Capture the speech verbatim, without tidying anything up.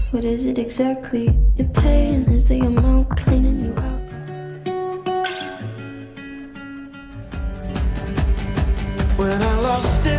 What is it exactly you're paying? Is the amount cleaning you out? When I lost it